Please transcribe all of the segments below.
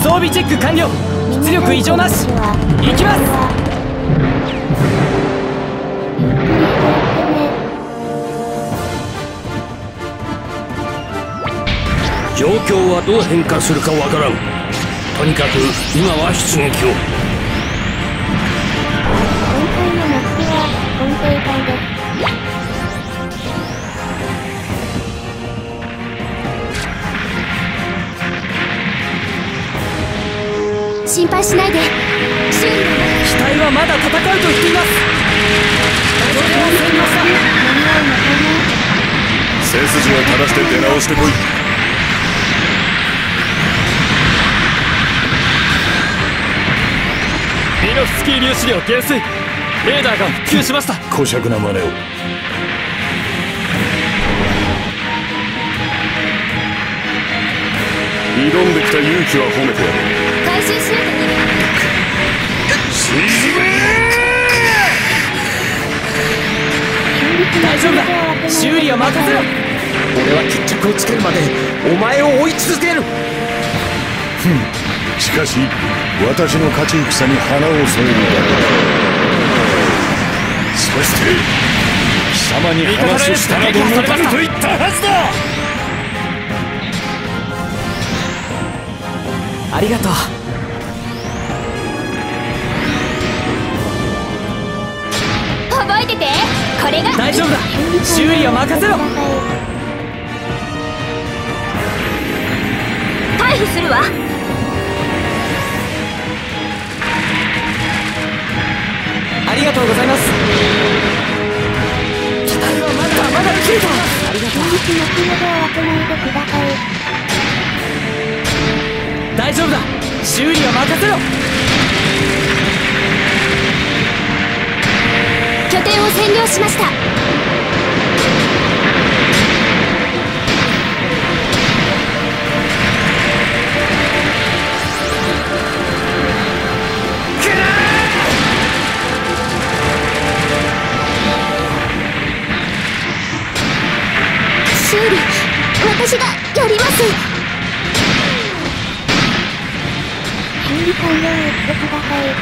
装備チェック完了。出力異常なし。行きます。 状況はどう変化するかわからん。とにかく今は出撃を。 今回のマップは根底艦です。心配しないで。修理機体はまだ戦うと言っています。拠点を占領した。 間に合うのかな。 背筋を正して出直してこい。 ミノフスキー粒子量減衰。レーダーが復旧しました。 小尺な真似を。挑んできた勇気は褒めてやる。 回収しようとね。 大丈夫だ。修理は任せろ。俺は決着をつけるまでお前を追い続ける。 しかし私の勝ち戦に花を添えるだけだ。そして貴様に話したらどうかると言ったはずだ。 ありがとう。 覚えてて。これが大丈夫だ。修理は任せろ。 退避するわ。 ありがとうございます。機体はまだ切れた。ありがとう。 後ほど慌てないでください。 大丈夫だ。修理は任せろ。 拠点を占領しました。修理、私がやります。修理完了をしてください。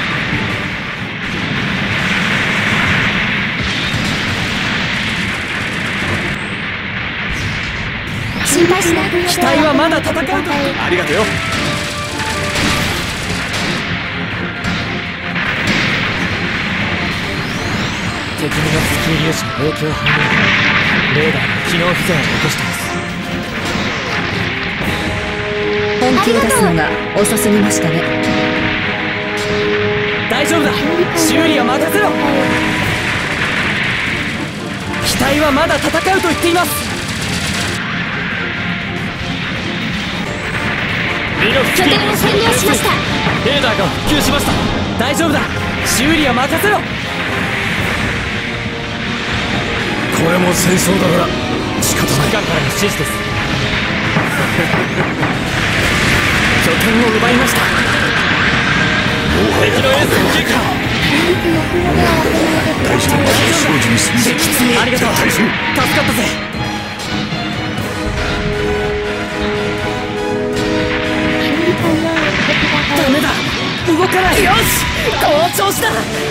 心配しないで。 機体はまだ戦うと。ありがとうよ。敵のスキー粒子の影響反応。レーダーが機能不全を起こしてます。 本気を出すのが遅すぎましたね。 大丈夫だ。修理は任せろ。機体はまだ戦うと言っています。 拠点を占領しました。 レーダーが復旧しました。大丈夫だ。修理は任せろ。 これも戦争だから仕方ない。 指揮官からの指示です。拠点を奪いました。敵のエース撃破。 大事な工事に進み、 ありがとう。助かったぜ。ダメだ。動かない。よし、好調子だ。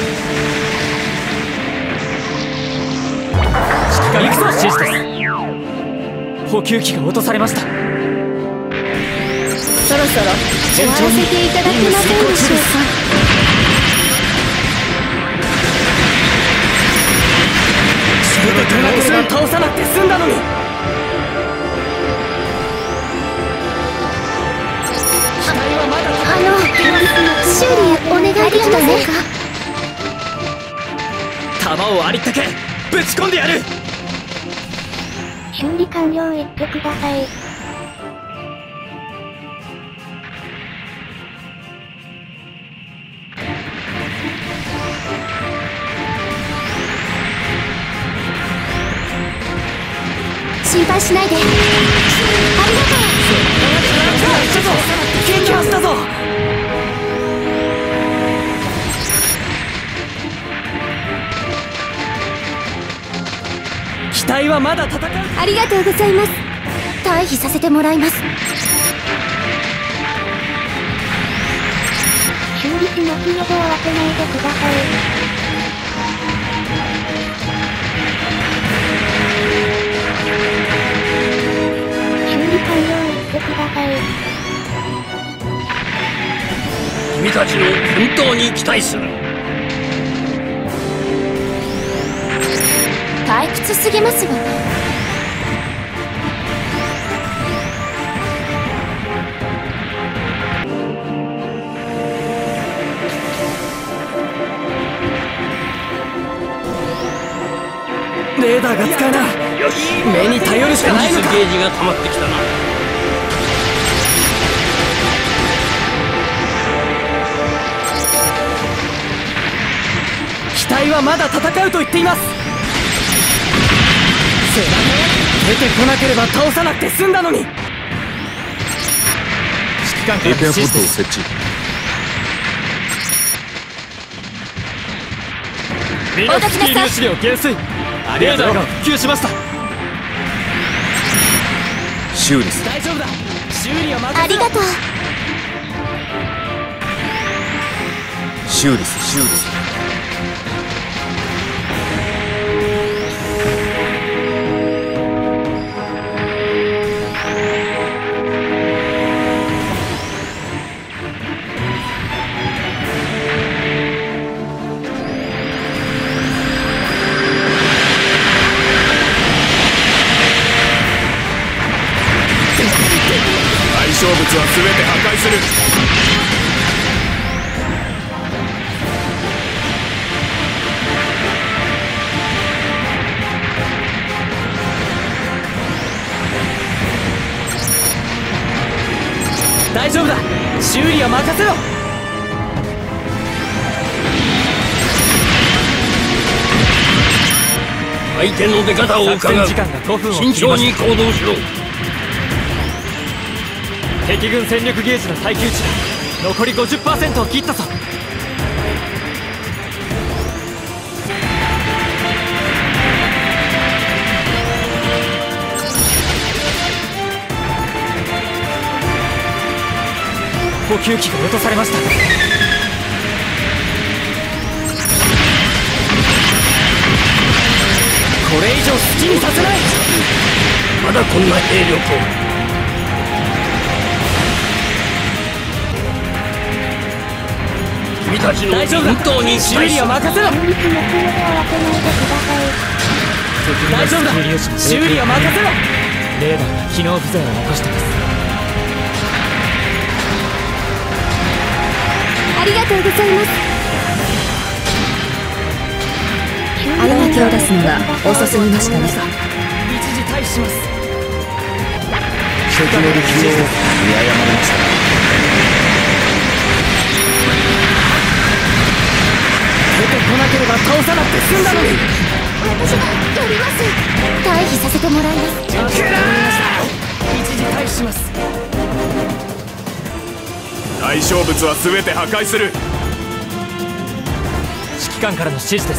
指揮官指示です。補給機が落とされました。 そろそろ終わらせていただけませんでしょうか。 ドラゴン倒さなくて済んだのに。 修理お願いできませんか。 弾をありったけぶち込んでやる。 修理完了言ってください。心配しないで。ありがとう。 ちょっと撃破したぞ。機体はまだ戦う。 ありがとうございます。退避させてもらいます。 の決めで終わってないでください。修理完了言ってください。 君たちの奮闘に期待する。 退屈すぎますわね。 レーダーが使えない。 よし、 目に頼るしかないのか。 戦術ゲージが溜まってきたな。 機体はまだ戦うと言っています。背中出てこなければ倒さなくて済んだのに。指揮官からリペアポッドを指示です。 設置。 ミノフスキー粒子量減衰。レーダーが復旧しました。 シューリス。 大丈夫だ。修理は任せろ。 ありがとう。 シューリス。シューリス。対象物は全て破壊する。 大丈夫だ。修理は任せろ。 相手の出方を作伺う。 戦時間が5分を慎重に切りました。 行動しろ。 敵軍戦力ゲージの耐久値が残り 50% を切ったぞ。補給機が落とされました。これ以上好きにさせない。 まだこんな兵力を。君たちの大丈夫だ。 奮闘に期修理待する。 修理の決めで終わってないでください。 は任せろ。大丈夫だ。修理は任せろ。レーダーが機能不全を起こしています。 ありがとうございます。 あがきを出すのが遅すぎましたね。 一時退避します。 敵の力量を見誤りました。 出てこなければ倒さなくて済んだのに。 私がやります。退避させてもらいます。 一時退避します。 対象物は全て破壊する。 指揮官からの指示です。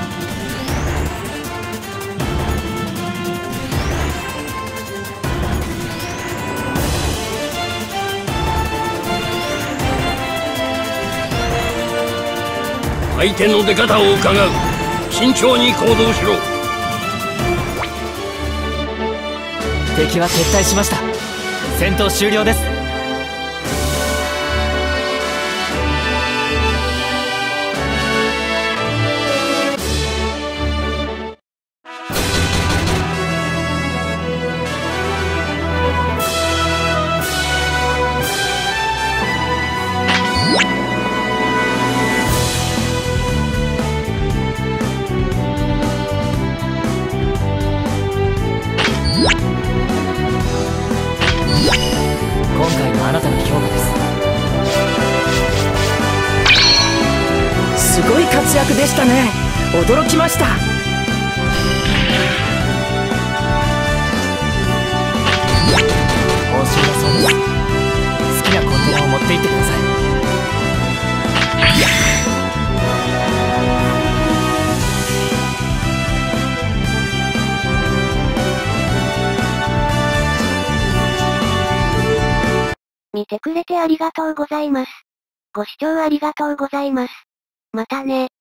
相手の出方を伺う。慎重に行動しろ。 敵は撤退しました。戦闘終了です。今回のあなたの評価です。すごい活躍でしたね。驚きました。報酬はそうです。好きなコンテナを持って行ってください。 見てくれてありがとうございます。 ご視聴ありがとうございます。またね。